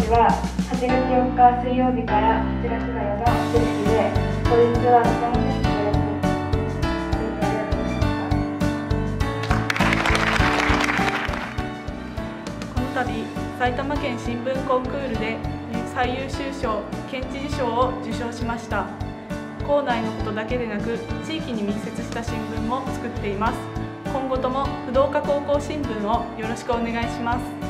は8月4日水曜日から8月の4の景色で、当日はとても景色が良く、ありがとうございました。 この度、埼玉県新聞コンクールで最優秀賞、県知事賞を受賞しました。校内のことだけでなく、地域に密接した新聞も作っています。今後とも不動化高校新聞をよろしくお願いします。